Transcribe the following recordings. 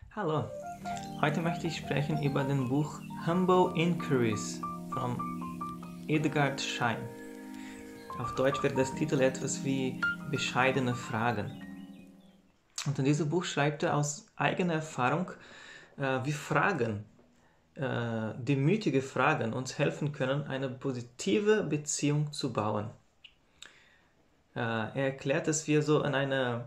Hallo, heute möchte ich sprechen über das Buch Humble Inquiries von Edgard Schein. Auf Deutsch wäre das Titel etwas wie Bescheidene Fragen. Und in diesem Buch schreibt er aus eigener Erfahrung, wie Fragen, demütige Fragen uns helfen können, eine positive Beziehung zu bauen. Er erklärt, dass wir so in einer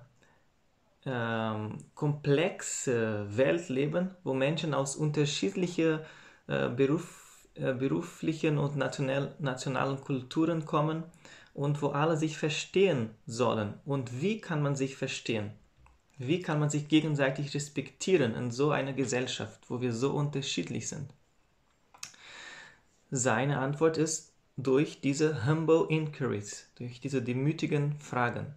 komplexe Welt leben, wo Menschen aus unterschiedlichen beruflichen und nationalen Kulturen kommen und wo alle sich verstehen sollen. Und wie kann man sich verstehen? Wie kann man sich gegenseitig respektieren in so einer Gesellschaft, wo wir so unterschiedlich sind? Seine Antwort ist durch diese Humble Inquiries, durch diese demütigen Fragen.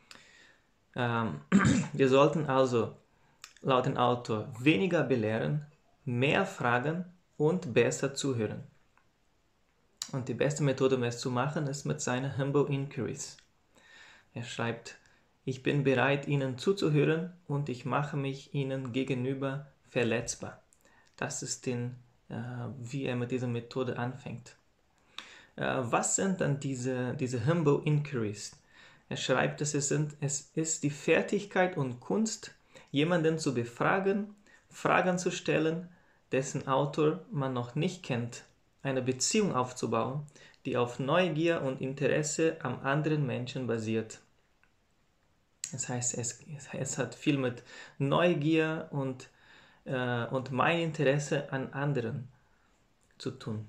Wir sollten also laut dem Autor weniger belehren, mehr fragen und besser zuhören. Und die beste Methode, um es zu machen, ist mit seinen Humble Inquiries. Er schreibt, ich bin bereit, Ihnen zuzuhören und ich mache mich Ihnen gegenüber verletzbar. Das ist wie er mit dieser Methode anfängt. Was sind dann diese Humble Inquiries? Er schreibt, es ist die Fertigkeit und Kunst, jemanden zu befragen, Fragen zu stellen, dessen Autor man noch nicht kennt, eine Beziehung aufzubauen, die auf Neugier und Interesse am anderen Menschen basiert. Das heißt, es hat viel mit Neugier und mein Interesse an anderen zu tun.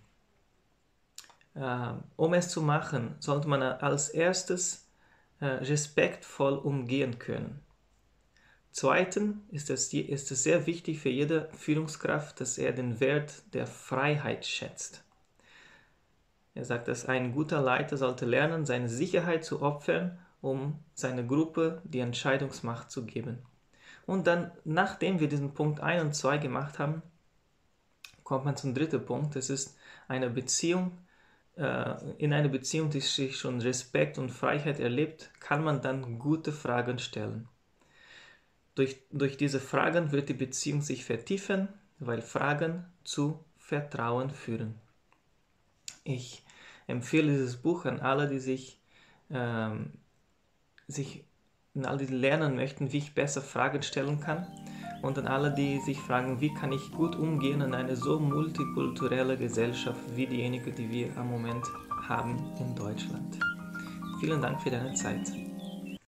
Um es zu machen, sollte man als erstes respektvoll umgehen können. Zweitens ist es sehr wichtig für jede Führungskraft, dass er den Wert der Freiheit schätzt. Er sagt, dass ein guter Leiter sollte lernen, seine Sicherheit zu opfern, um seiner Gruppe die Entscheidungsmacht zu geben. Und dann, nachdem wir diesen Punkt 1 und 2 gemacht haben, kommt man zum dritten Punkt. Das ist eine Beziehung. In einer Beziehung, die sich schon Respekt und Freiheit erlebt, kann man dann gute Fragen stellen. Durch diese Fragen wird die Beziehung sich vertiefen, weil Fragen zu Vertrauen führen. Ich empfehle dieses Buch an alle, die sich lernen möchten, wie ich besser Fragen stellen kann, und an alle, die sich fragen, wie kann ich gut umgehen in einer so multikulturellen Gesellschaft wie diejenige, die wir am Moment haben in Deutschland. Vielen Dank für deine Zeit.